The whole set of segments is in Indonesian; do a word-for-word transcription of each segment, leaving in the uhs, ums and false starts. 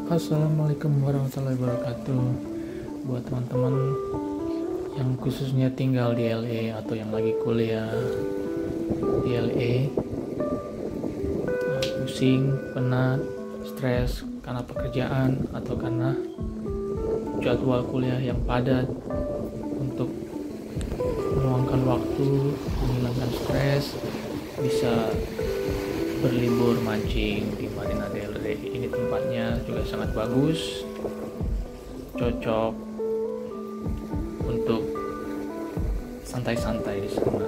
Assalamualaikum warahmatullahi wabarakatuh. Buat teman-teman yang khususnya tinggal di L A atau yang lagi kuliah di L A, pusing, penat, stres karena pekerjaan atau karena jadwal kuliah yang padat, untuk meluangkan waktu, menghilangkan stres, bisa berlibur mancing di Marina del Rey. Ini tempatnya juga sangat bagus, cocok untuk santai-santai di sana.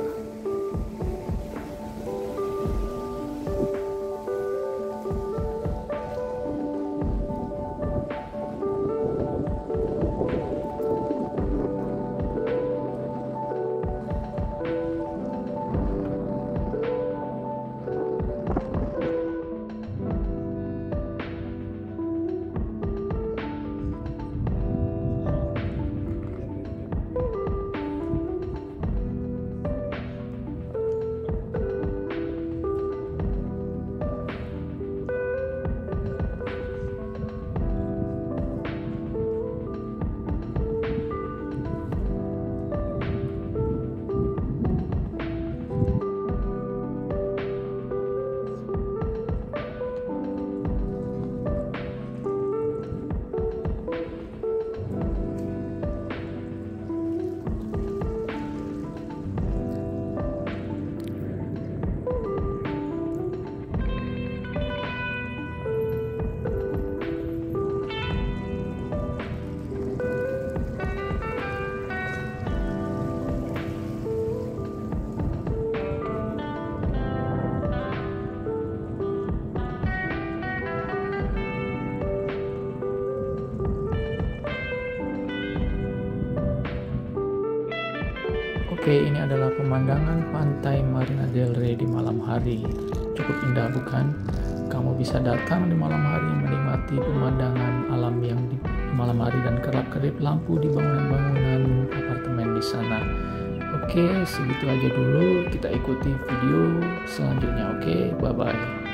Oke, ini adalah pemandangan pantai Marina del Rey di malam hari. Cukup indah, bukan? Kamu bisa datang di malam hari menikmati pemandangan alam yang di malam hari dan kerap-kerip lampu di bangunan-bangunan apartemen di sana. Oke, segitu aja dulu. Kita ikuti video selanjutnya. Oke, bye-bye.